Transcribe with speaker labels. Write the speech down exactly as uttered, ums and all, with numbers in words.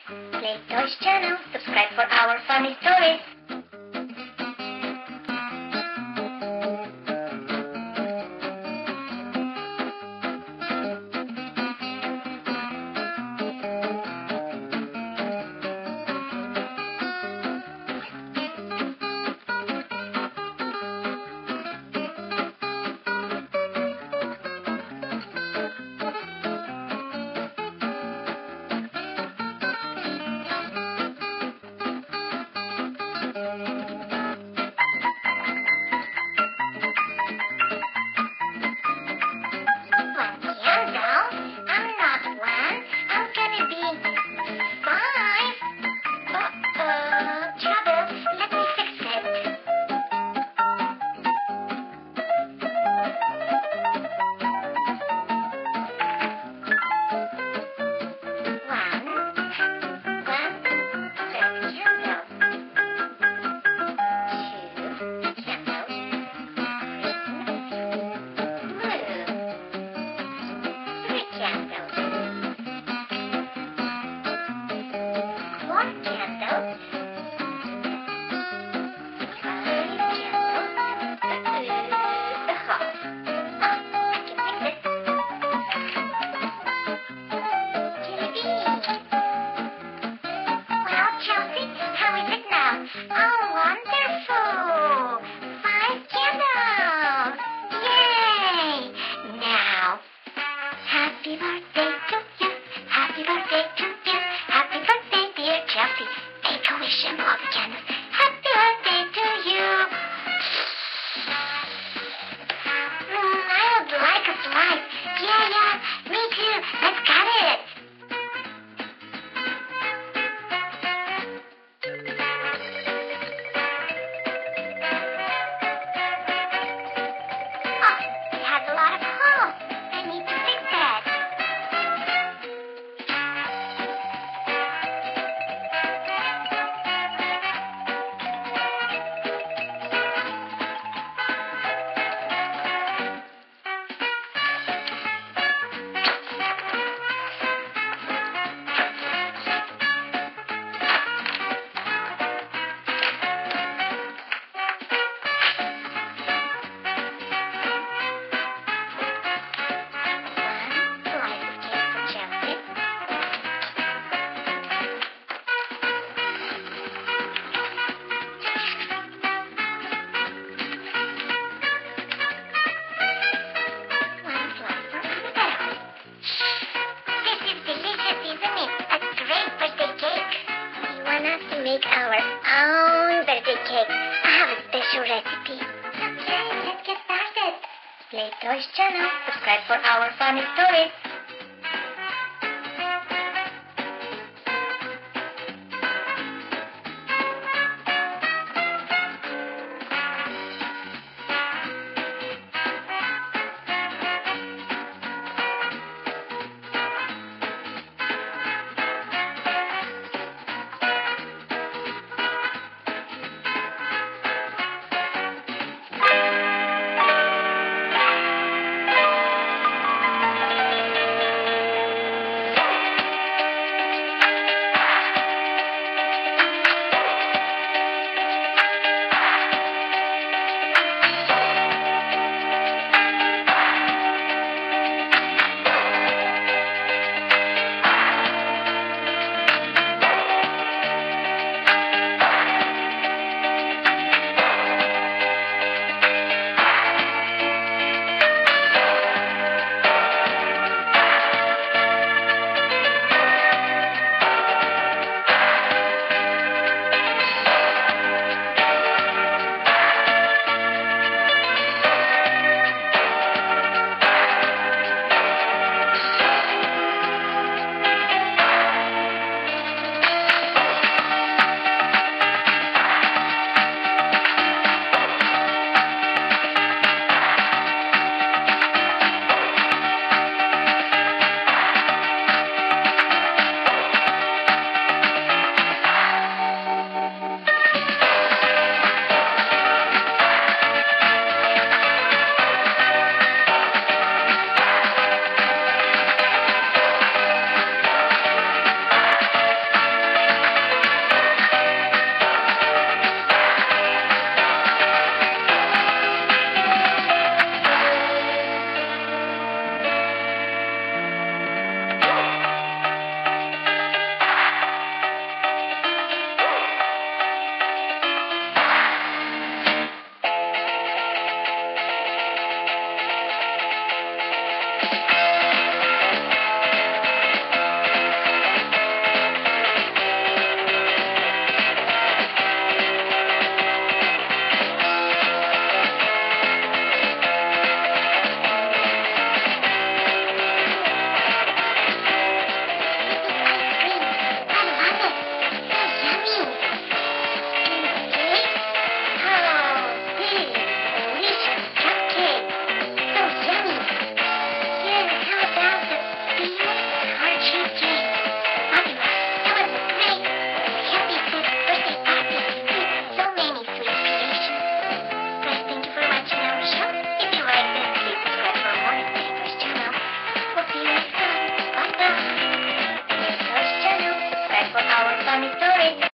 Speaker 1: Play-doh's channel. Subscribe for our funny stories. Happy birthday to you. Happy birthday to you. Happy birthday, dear Chelsea. Make a wish and blow the candles. Happy birthday to you. Mm, I would like a slice. Yeah, yeah, me too. Let's cut it. Oh, it has a lot of holes. I need to fix that. Make our own birthday cake. I have a special recipe. Okay, let's get started. Play-doh's channel. Subscribe for our funny stories.